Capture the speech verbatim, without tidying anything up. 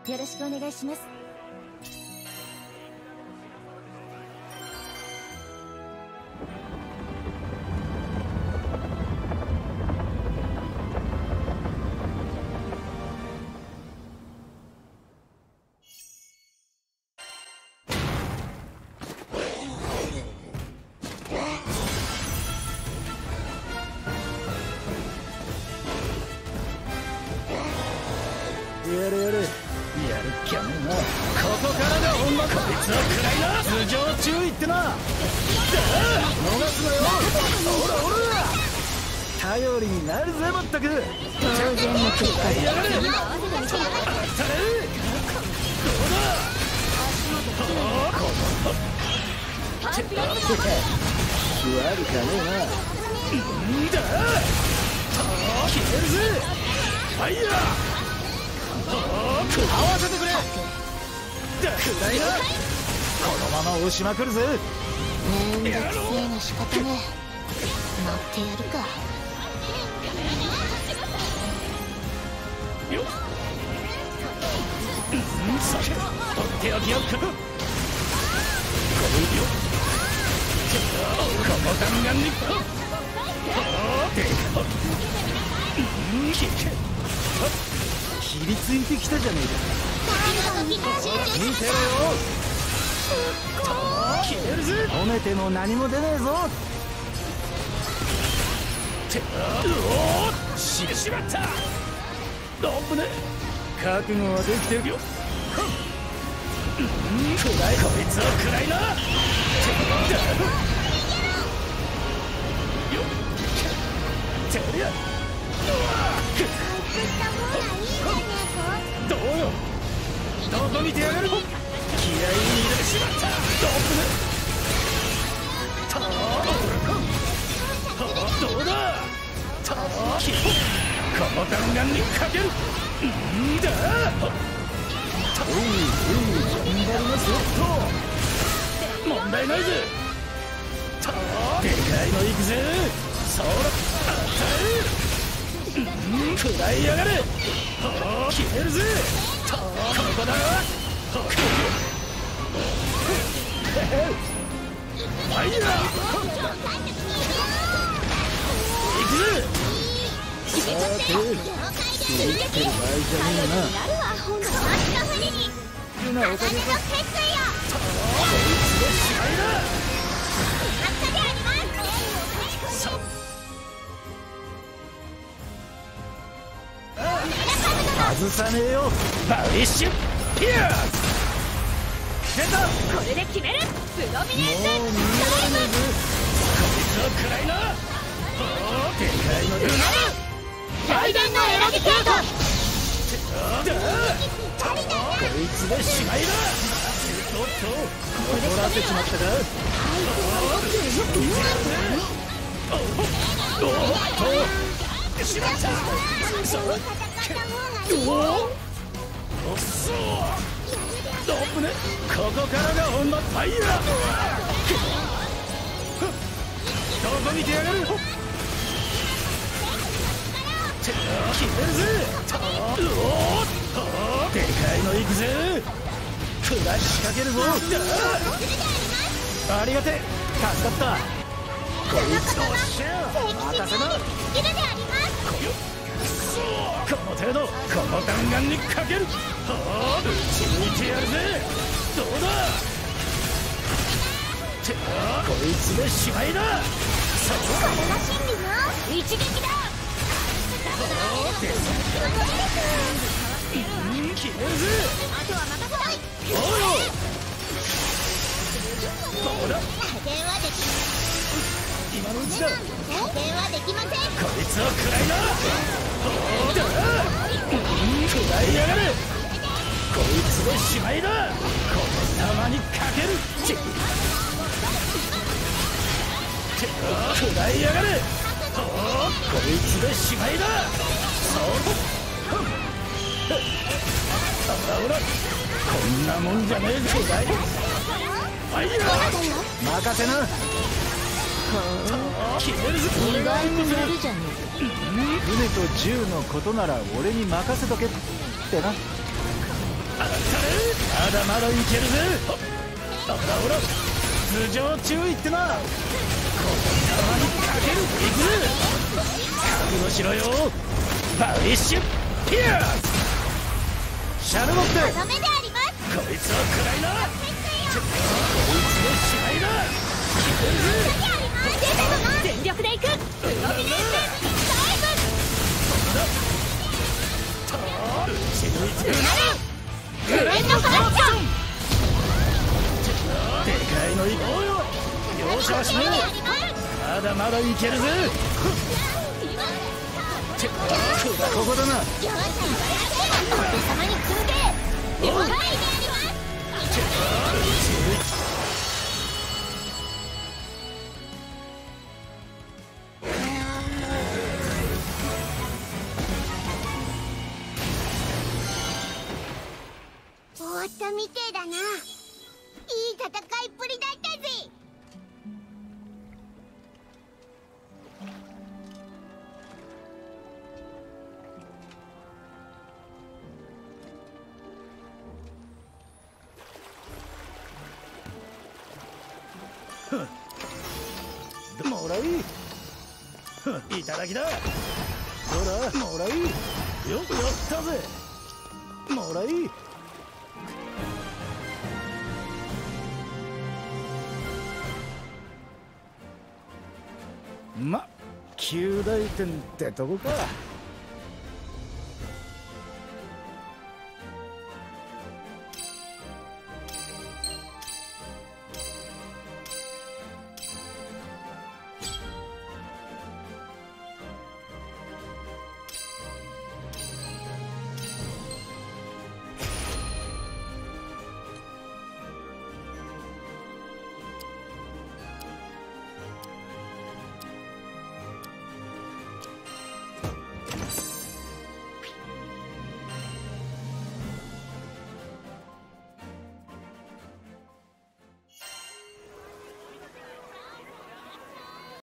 よろしくお願いします。 やれやれ、やるっきゃねえな。ここからが本番。こいつは暗いな。頭上注意ってな。だ逃すなよ。ほらほら、頼りになるぜまったく。 当然の結果でやがれ。当たれ。どうだ。悪かねえな。んだ消えるぜ。ファイヤー合わせてくれ。暗いな。このまま押しまくるぜ。 めんどくせえな仕方ねえ。待ってやるか。 よっ、さて取っておきよっか。この弾丸にひりついてきたじゃねえか。見てろよ。消えるぜ。褒めても何も出ねえぞ。ておお、死んでしまった。危ねえ。覚悟はできてるよ。暗い。こいつは暗いな。よっ、てりゃどうよ。どこ見てやがる。気合いに入れてしまった。どうだ。この弾丸にかける。んだ。おいおい、頑張りますよと。問題ないぜ。でかいのいくぜ。そら当たる。食らいやがれ。消えるぜ。ここだ。ファイヤー行くぜ。さてビビってる場合じゃねえな。ゆなおかげさ。こいつでしまいだ。外さねえよ。バリッシュピアー出た。 これで決める。プロミネーション。 もう逃げられねえぜ。こいつは暗いな。でかいのだな。 雷電のエラディケート。 こいつでしまいだ。おっと怒らせちまったか。おっとしまった。おおっそどぶね。ここからが本番。ファイヤーどこ見てやがる。決めるぜ。でかいのいくぜ。クラッシュかけるぞ。ありがてえ。助かった。こいつとシェア任せな。この程度。この弾丸にかける。打ち抜いてやるぜ。どうだ。こいつでしまいだ。 これが真理の一撃だ。 決めるぜ。 あとは任せない。 おうよ。どうだ。 加減はでき今のうちだ。 加減はできません。 こいつは暗いな。どうだ。暗いやがれ。こいつでしまいだ。この玉にかける。暗いやがれ。こいつでしまいだ。そうほらほら、こんなもんじゃねえぞ。だいファイヤー任せな。決めるぞ。 意外に乗るじゃねえか。 船と銃のことなら俺に任せとけってな。 まだまだいけるぜ。ほらほら、頭上注意ってな。この玉にかけるいくぜ。覚悟しろよ。バリッシュピアスシャルモッテ。 ダメであります。 こいつは食らいな。こいつの試合だ。決めるぜ。 全力でいく。動きでステージにダイブ。 と打ち抜いてるな。 グレンドファッション。 でかいのいこうよ。容赦はしない。まだまだいけるぜ。ここだな。 お手様に続け。了解であります。終わったみてえだな。いい戦いっぷりだったぜ。 もらいいただきだ。ほらもらいよくやったぜ。もらいま、及第点ってとこか。